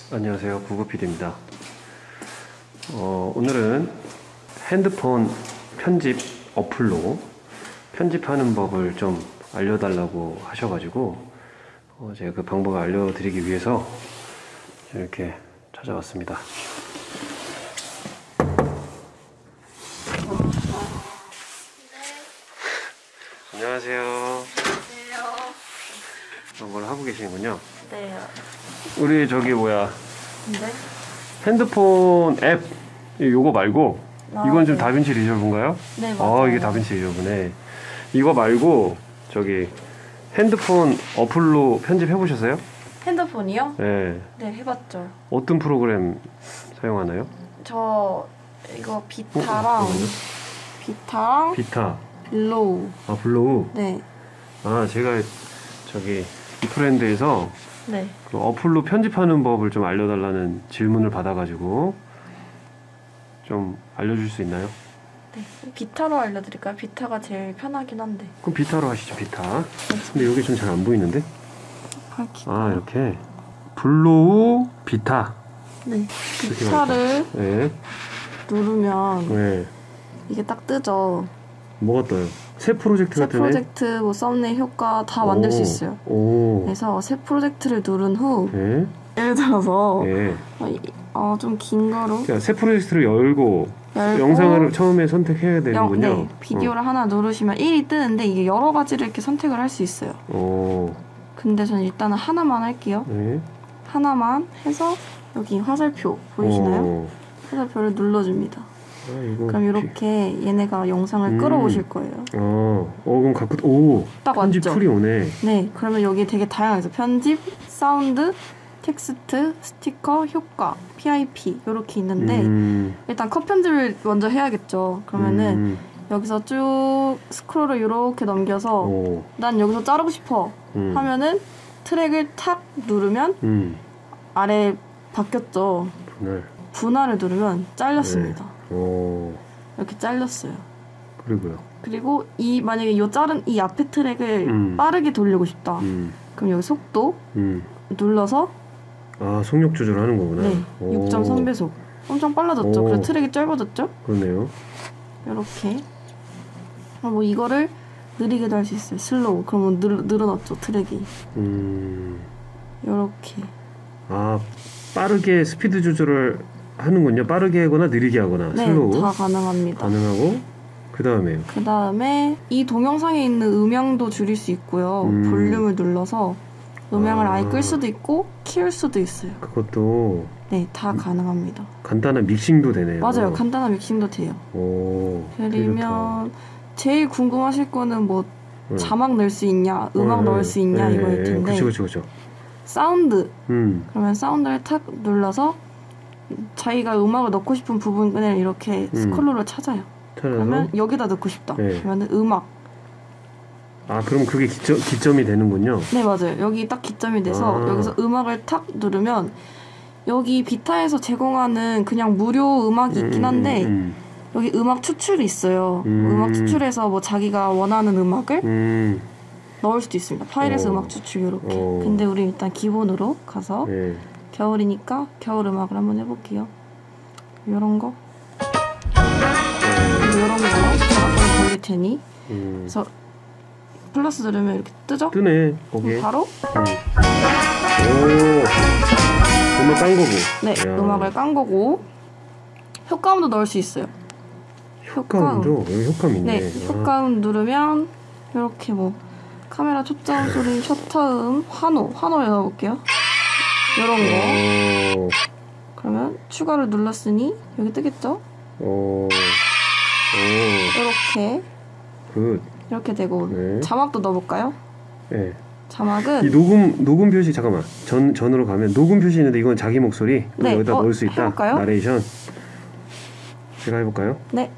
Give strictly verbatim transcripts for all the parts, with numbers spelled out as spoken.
안녕하세요, 구구피디입니다. 어, 오늘은 핸드폰 편집 어플로 편집하는 법을 좀 알려달라고 하셔가지고 어, 제가 그 방법을 알려드리기 위해서 이렇게 찾아왔습니다. 안녕하세요. 안녕하세요. 뭘 하고 계시는군요. 네. 우리 저기 뭐야 네? 핸드폰 앱 요거 말고 아, 이건 좀 네. 다빈치 리졸브인가요? 네, 맞아요. 아, 이게 다빈치 리졸브네. 이거 말고 저기 핸드폰 어플로 편집해 보셨어요? 핸드폰이요? 네. 네, 해봤죠. 어떤 프로그램 사용하나요? 저 이거 어? 비타랑 잠깐만요. 비타랑 비타. 빌로우. 아, 블로우. 네. 아, 제가 저기 이프랜드에서 네. 그 어플로 편집하는 법을 좀 알려달라는 질문을 받아가지고 좀 알려줄 수 있나요? 네. 비타로 알려드릴까요? 비타가 제일 편하긴 한데. 그럼 비타로 하시죠, 비타. 근데 여기 좀 잘 안 보이는데? 밝히고. 아, 이렇게 블로우 비타. 네. 이렇게 비타를 네. 누르면 네. 이게 딱 뜨죠. 뭐가 떠요? 새 프로젝트 새 같은 프로젝트, 뭐 썸네일 효과 다 만들 수 있어요. 오. 그래서 새 프로젝트를 누른 후 네. 예를 들어서 네. 어, 좀 긴 거로 그러니까 새 프로젝트를 열고, 열고 영상을 처음에 선택해야 되는군요. 영, 네, 비디오를 어. 하나 누르시면 일이 뜨는데 이게 여러 가지를 이렇게 선택을 할 수 있어요. 오. 근데 저는 일단은 하나만 할게요. 네. 하나만 해서 여기 화살표 보이시나요? 오. 화살표를 눌러줍니다. 아, 이거 그럼 이렇게 얘네가 영상을 음. 끌어오실 거예요. 어, 어 그럼 갖고 오. 딱 편집 왔죠? 풀이 오네. 네, 그러면 여기 되게 다양해서 편집, 사운드, 텍스트, 스티커, 효과, 피아이피 이렇게 있는데 음. 일단 컷 편집을 먼저 해야겠죠. 그러면은 음. 여기서 쭉 스크롤을 이렇게 넘겨서 오. 난 여기서 자르고 싶어 음. 하면은 트랙을 탁 누르면 음. 아래 바뀌었죠. 분할. 분할을 누르면 잘렸습니다. 오. 이렇게 잘렸어요. 그리고요. 그리고 이 만약에 이 자른 이 앞에 트랙을 음. 빠르게 돌리고 싶다. 음. 그럼 여기 속도 음. 눌러서 아, 속력 조절하는 거구나. 네, 오. 육 점 삼 배속. 엄청 빨라졌죠. 오. 그래서 트랙이 짧아졌죠. 그러네요. 이렇게. 뭐 이거를 느리게도 할 수 있어요. 슬로우. 그러면 늘, 늘어났죠. 트랙이. 음. 이렇게. 아, 빠르게 스피드 조절을 하는군요. 빠르게 하거나 느리게 하거나. 네, 슬로우. 다 가능합니다. 가능하고 그 다음에요. 그 다음에 이 동영상에 있는 음영도 줄일 수 있고요. 음. 볼륨을 눌러서 음영을 아. 아예 끌 수도 있고 키울 수도 있어요. 그것도 네, 다 가능합니다. 간단한 믹싱도 되네요. 맞아요. 간단한 믹싱도 돼요. 오. 되게 그러면 제일 궁금하실 거는 뭐 좋다. 자막 넣을 수 있냐, 음악 어, 넣을 네. 수 있냐 네, 이거일 네. 텐데 그쵸, 그쵸, 그쵸. 사운드. 음. 그러면 사운드를 탁 눌러서 자기가 음악을 넣고 싶은 부분을 이렇게 음. 스크롤로 찾아요. 찾아서. 그러면 여기다 넣고 싶다. 네. 그러면 음악. 아, 그럼 그게 기점, 기점이 되는군요. 네, 맞아요. 여기 딱 기점이 돼서 아. 여기서 음악을 탁 누르면 여기 비타에서 제공하는 그냥 무료 음악이 있긴 한데 음, 여기 음악 추출이 있어요. 음. 음악 추출해서 뭐 자기가 원하는 음악을 음. 음. 넣을 수도 있습니다. 파일에서 오. 음악 추출 이렇게. 오. 근데 우리 일단 기본으로 가서 네. 겨울이니까 겨울 음악을 한번 해볼게요. 요런 거. 요런 거 저작권 걸릴 테니. 음. 그래서 플러스 누르면 이렇게 뜨죠? 뜨네, 거기에. 그럼 바로 음. 오. 정말 딴 거고. 네, 야. 음악을 깐 거고 효과음도 넣을 수 있어요. 효과음도 여기 효과음 있네. 네, 효과음 누르면 이렇게 뭐 카메라 초점 소리, 셔터음, 환호, 환호 넣어볼게요. 이런 거. 오. 그러면 추가를 눌렀으니 여기 뜨겠죠? 오. 오. 이렇게 굿. 이렇게 되고 네. 자막도 넣어볼까요? 네. 자막은 이 녹음 녹음 표시 잠깐만 전 전으로 가면 녹음 표시 있는데 이건 자기 목소리 또 네. 여기다 어, 넣을 수 있다. 해볼까요? 나레이션. 제가 해볼까요? 네,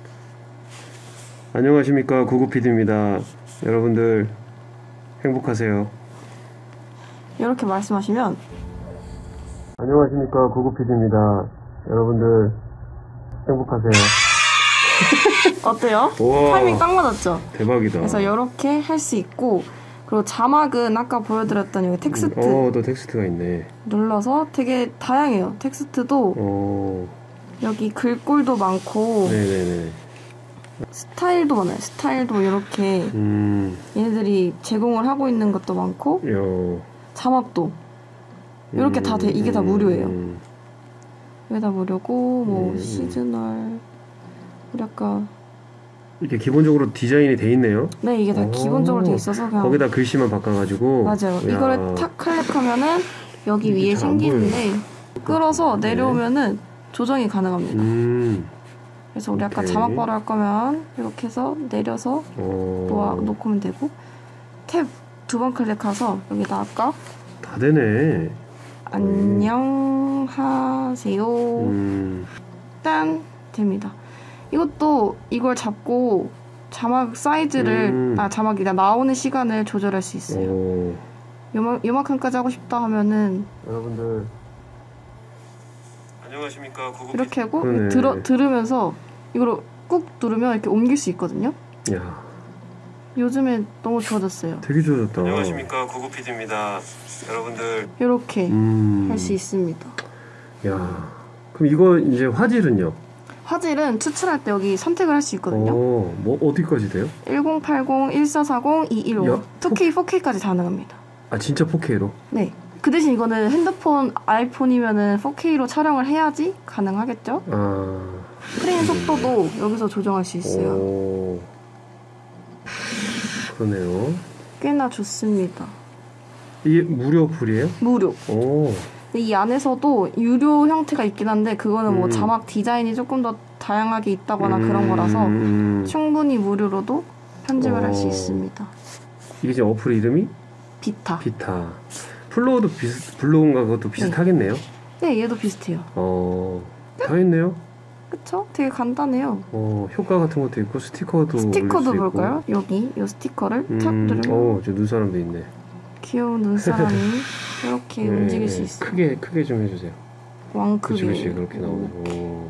안녕하십니까, 구구피디입니다. 여러분들 행복하세요. 이렇게 말씀하시면 안녕하십니까, 구구피디입니다. 여러분들 행복하세요. 어때요? 우와. 타이밍 딱 맞았죠? 대박이다. 그래서 이렇게 할 수 있고 그리고 자막은 아까 보여드렸던 여기 텍스트 어, 또 텍스트가 있네. 눌러서 되게 다양해요. 텍스트도 어, 여기 글꼴도 많고 네네네. 스타일도 많아요. 스타일도 이렇게 음, 얘네들이 제공을 하고 있는 것도 많고 요. 자막도 이렇게 다 돼, 이게 다 음, 무료예요. 음, 이게 다 무료고 뭐 음. 시즈널 우리 아까 이렇게 기본적으로 디자인이 돼 있네요. 네 이게 다 오. 기본적으로 돼 있어서 그냥 거기다 글씨만 바꿔가지고. 맞아요. 야. 이거를 탁 클릭하면은 여기 이게 위에 잘안 생기는데 끌어서 네. 내려오면은 조정이 가능합니다. 음, 그래서 우리 아까 오케이. 자막 바로 할 거면 이렇게 해서 내려서 어, 놓아 놓고면 되고 탭 두 번 클릭해서 여기다 아까 다 되네. 안녕하세요 음, 딴 됩니다. 이것도 이걸 잡고 자막 사이즈를 음. 아 자막이다 나오는 시간을 조절할 수 있어요. 오. 요만, 요만큼까지 하고 싶다 하면은 여러분들 안녕하십니까. 고급 이렇게 하고 그러네. 들어, 들으면서 이걸 꾹 누르면 이렇게 옮길 수 있거든요. 야, 요즘에 너무 좋아졌어요. 되게 좋아졌다. 안녕하십니까 고급 피디입니다. 여러분들 이렇게 음. 할 수 있습니다. 야, 그럼 이거 이제 화질은요? 화질은 추출할 때 여기 선택을 할 수 있거든요. 어, 뭐 어디까지 돼요? 천팔십, 천사사십, 이백십오, 야, 투케이, 포케이까지 가능합니다. 아, 진짜 포케이로? 네. 그 대신 이거는 핸드폰, 아이폰이면은 포케이로 촬영을 해야지 가능하겠죠? 아, 프레임 속도도 여기서 조정할 수 있어요. 오, 그러네요. 꽤나 좋습니다. 이게 무료 풀이에요? 무료. 오, 근데 이 안에서도 유료 형태가 있긴 한데 그거는 뭐 음. 자막 디자인이 조금 더 다양하게 있다거나 그런 거라서 음, 충분히 무료로도 편집을 할 수 어. 있습니다. 이게 지금 어플 이름이 비타. 비타. 플로우도 비슷, 블로우인가 그것도 비슷하겠네요. 네, 얘도 비슷해요. 어, 다 있네요. 그쵸? 되게 간단해요. 어, 효과 같은 것도 있고 스티커도 스티커도 올릴 수 볼까요? 여기 이 스티커를 있고. 탁 음, 누르면 어, 저 눈사람도 있네. 귀여운 눈사람이 이렇게 네, 움직일 수 네. 있어요. 크게 크게 좀 해주세요. 왕크게. 그치 그치 그렇게 나오고. 오.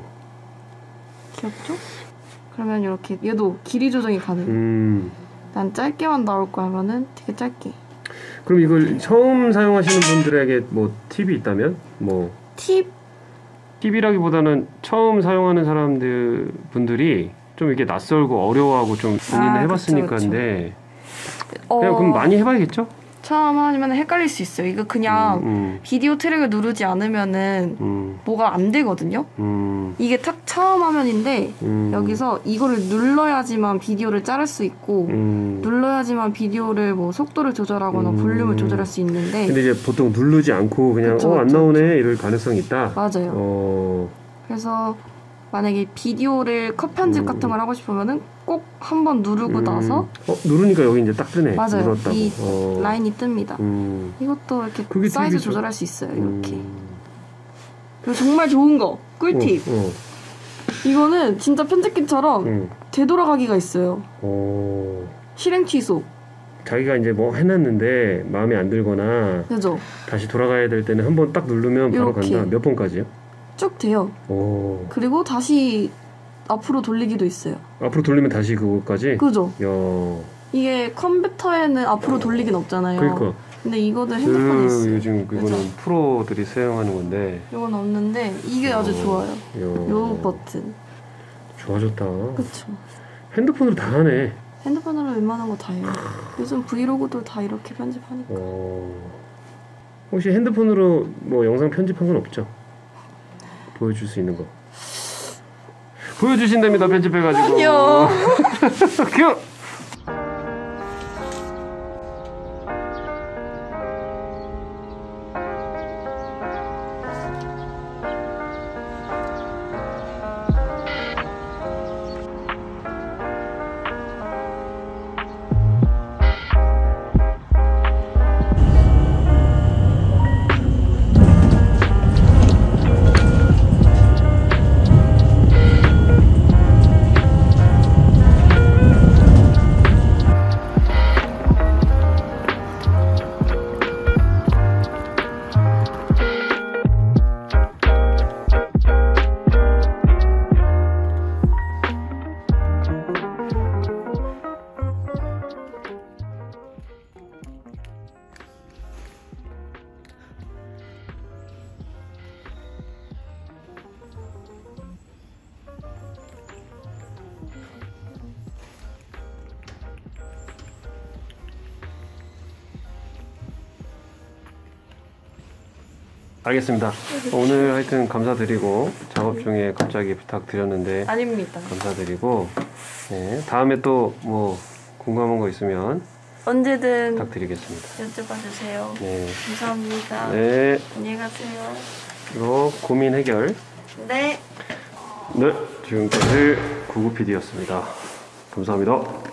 귀엽죠? 그러면 이렇게 얘도 길이 조정이 가능해요. 음. 난 짧게만 나올 거 하면은 되게 짧게. 그럼 이걸 처음 사용하시는 분들에게 뭐 팁이 있다면 뭐 팁 팁이라기보다는 처음 사용하는 사람들 분들이 좀 이게 낯설고 어려워하고 좀 본인은 아, 해봤으니까인데 어, 그냥 그럼 많이 해봐야겠죠? 처음 하면 헷갈릴 수 있어요. 이거 그냥 음, 비디오 트랙을 누르지 않으면은 음, 뭐가 안 되거든요. 음, 이게 딱 처음 화면인데 음, 여기서 이거를 눌러야지만 비디오를 자를 수 있고 음. 눌러야지만 비디오를 뭐 속도를 조절하거나 음. 볼륨을 조절할 수 있는데 근데 이제 보통 누르지 않고 그냥 그쵸, 어 안 그쵸, 나오네 이럴 가능성이 있다. 맞아요. 어, 그래서 만약에 비디오를 컷 편집 음. 같은 걸 하고 싶으면은 꼭 한 번 누르고 음. 나서 어 누르니까 여기 이제 딱 뜨네. 맞아요. 눌렀다고. 이 어. 라인이 뜹니다. 음. 이것도 이렇게 그게 사이즈 팁이죠. 조절할 수 있어요. 이렇게. 음. 그리고 정말 좋은 거 꿀팁. 어, 어, 이거는 진짜 편집기처럼 응. 되돌아가기가 있어요. 어. 실행 취소. 자기가 이제 뭐 해놨는데 마음에 안 들거나 그죠? 다시 돌아가야 될 때는 한 번 딱 누르면 바로 이렇게. 간다. 몇 번까지요? 쭉 돼요. 오. 그리고 다시 앞으로 돌리기도 있어요. 앞으로 돌리면 다시 그거까지? 그죠? 야. 이게 컴퓨터에는 앞으로 돌리긴 없잖아요. 그러니까. 근데 이거는 핸드폰에 그 있어요. 요즘 그거는 그죠? 프로들이 사용하는 건데. 이건 없는데 이게 아주 어. 좋아요. 야. 요 버튼. 좋아졌다. 그쵸? 핸드폰으로 다 하네. 핸드폰으로 웬만한 거 다 해요. 요즘 브이로그도 다 이렇게 편집하니까. 어. 혹시 핸드폰으로 뭐 영상 편집한 건 없죠? 보여줄 수 있는 거. 보여주신답니다. 편집해가지고. 아니요. 큐! 알겠습니다. 오늘 하여튼 감사드리고 작업 중에 갑자기 부탁드렸는데 아닙니다. 감사드리고 네, 다음에 또 뭐 궁금한 거 있으면 언제든 부탁드리겠습니다. 여쭤봐 주세요. 네. 감사합니다. 네. 안녕히 가세요. 이거 고민 해결. 네. 네. 지금까지 구구 피디였습니다. 감사합니다.